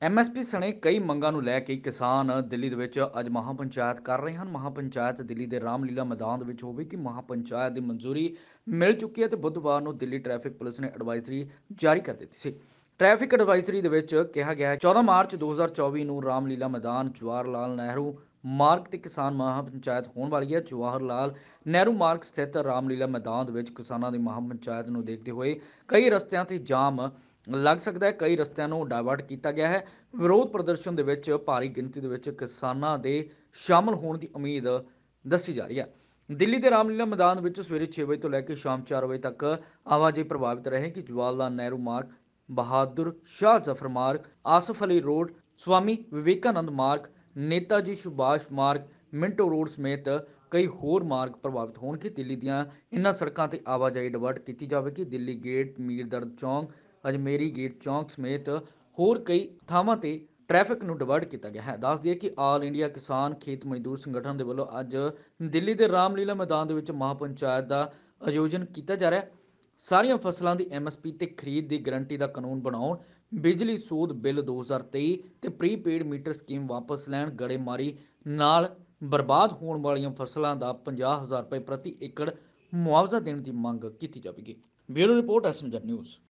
MSP ਸਣੇ ਕਈ ਮੰਗਾਂ ਨੂੰ ਲੈ ਕੇ ਕਿਸਾਨ ਦਿੱਲੀ ਦੇ ਵਿੱਚ ਅੱਜ ਮਹਾਪੰਚਾਇਤ ਕਰ ਰਹੇ ਹਨ। ਮਹਾਪੰਚਾਇਤ ਦਿੱਲੀ ਦੇ ਰਾਮਲੀਲਾ ਮੈਦਾਨ ਦੇ ਵਿੱਚ ਹੋਵੇਗੀ। ਮਹਾਪੰਚਾਇਤ ਦੀ ਮਨਜ਼ੂਰੀ ਮਿਲ ਚੁੱਕੀ ਹੈ ਤੇ ਬੁੱਧਵਾਰ ਨੂੰ ਦਿੱਲੀ ਟ੍ਰੈਫਿਕ ਪੁਲਿਸ ਨੇ ਐਡਵਾਈਜ਼ਰੀ ਜਾਰੀ ਕਰ ਦਿੱਤੀ ਸੀ। ਟ੍ਰੈਫਿਕ ਐਡਵਾਈਜ਼ਰੀ ਦੇ ਵਿੱਚ ਕਿਹਾ ਗਿਆ ਹੈ 14 ਮਾਰਚ 2024 ਨੂੰ ਰਾਮਲੀਲਾ ਮੈਦਾਨ ਜਵਾਹਰ ਲਾਲ ਨਹਿਰੂ ਮਾਰਗ ਤੇ ਕਿਸਾਨ ਮਹਾਪੰਚਾਇਤ ਹੋਣ ਵਾਲੀ ਹੈ। ਜਵਾਹਰ ਲਾਲ ਨਹਿਰੂ ਮਾਰਗ ਸਥਿਤ ਰਾਮਲੀਲਾ ਮੈਦਾਨ ਦੇ ਵਿੱਚ ਕਿਸਾਨਾਂ ਦੀ ਮਹਾਪੰਚਾਇਤ ਨੂੰ ਦੇਖਦੇ ਹੋਏ ਕਈ ਰਸਤਿਆਂ ਤੇ ਜਾਮ ਲੱਗ ਸਕਦਾ ਹੈ। ਕਈ ਰਸਤਿਆਂ ਨੂੰ ਡਾਇਵਰਟ ਕੀਤਾ ਗਿਆ ਹੈ। ਵਿਰੋਧ ਪ੍ਰਦਰਸ਼ਨ ਦੇ ਵਿੱਚ ਭਾਰੀ ਗਿਣਤੀ ਦੇ ਵਿੱਚ ਕਿਸਾਨਾਂ ਦੇ ਸ਼ਾਮਲ ਹੋਣ ਦੀ ਉਮੀਦ ਦੱਸੀ ਜਾ ਰਹੀ ਹੈ। ਦਿੱਲੀ ਦੇ ਰਾਮਲੀਲਾ ਮੈਦਾਨ ਵਿੱਚ ਸਵੇਰੇ 6 ਵਜੇ ਤੋਂ ਲੈ ਕੇ ਸ਼ਾਮ 4 ਵਜੇ ਤੱਕ ਆਵਾਜਾਈ ਪ੍ਰਭਾਵਿਤ ਰਹੇਗੀ। ਜਵਾਹਰ ਲਾਲ ਨਹਿਰੂ ਮਾਰਗ, ਬਹਾਦਰ ਸ਼ਾਹ ਜ਼ਫਰ ਮਾਰਗ, ਆਸਫ ਅਲੀ ਰੋਡ, ਸਵਾਮੀ ਵਿਵੇਕਾਨੰਦ ਮਾਰਗ, ਨੇਤਾਜੀ ਸੁਭਾਸ਼ ਮਾਰਗ, ਮਿੰਟੋ ਰੋਡ ਸਮੇਤ ਕਈ ਹੋਰ ਮਾਰਗ ਪ੍ਰਭਾਵਿਤ ਹੋਣਗੇ। ਦਿੱਲੀ ਦੀਆਂ ਇਨ੍ਹਾਂ ਸੜਕਾਂ ਤੇ ਆਵਾਜਾਈ ਡਿਵਰਟ ਕੀਤੀ ਜਾਵੇਗੀ। ਦਿੱਲੀ ਗੇਟ, ਮੀਰ ਦਰਦ ਚੌਂਕ, ਅਜਮੇਰੀ ਗੇਟ ਚੌਂਕ ਸਮੇਤ ਹੋਰ ਕਈ ਥਾਵਾਂ ਤੇ ਟ੍ਰੈਫਿਕ ਨੂੰ ਡਿਵਰਟ ਕੀਤਾ ਗਿਆ ਹੈ। ਦੱਸ ਦਈਏ ਕਿ ਆਲ ਇੰਡੀਆ ਕਿਸਾਨ ਖੇਤ ਮਜ਼ਦੂਰ ਸੰਗਠਨ ਦੇ ਵੱਲੋਂ ਅੱਜ ਦਿੱਲੀ ਦੇ ਰਾਮਲੀਲਾ ਮੈਦਾਨ ਦੇ ਵਿੱਚ ਮਹਾਪੰਚਾਇਤ ਦਾ ਆਯੋਜਨ ਕੀਤਾ ਜਾ ਰਿਹਾ ਹੈ। ਸਾਰੀਆਂ ਫਸਲਾਂ ਦੀ ਐਮਐਸਪੀ ਤੇ ਖਰੀਦ ਦੀ ਗਾਰੰਟੀ ਦਾ ਕਾਨੂੰਨ ਬਣਾਉਣ, ਬਿਜਲੀ ਸੋਧ ਬਿੱਲ 2023 ਤੇ ਪ੍ਰੀਪੇਡ ਮੀਟਰ ਸਕੀਮ ਵਾਪਸ ਲੈਣ, ਗੜੇਮਾਰੀ ਨਾਲ ਬਰਬਾਦ ਹੋਣ ਵਾਲੀਆਂ ਫਸਲਾਂ ਦਾ 50,000 ਰੁਪਏ ਪ੍ਰਤੀ ਏਕੜ ਮੁਆਵਜ਼ਾ ਦੇਣ ਦੀ ਮੰਗ ਕੀਤੀ ਜਾਵੇਗੀ। Bureau report SMZ news.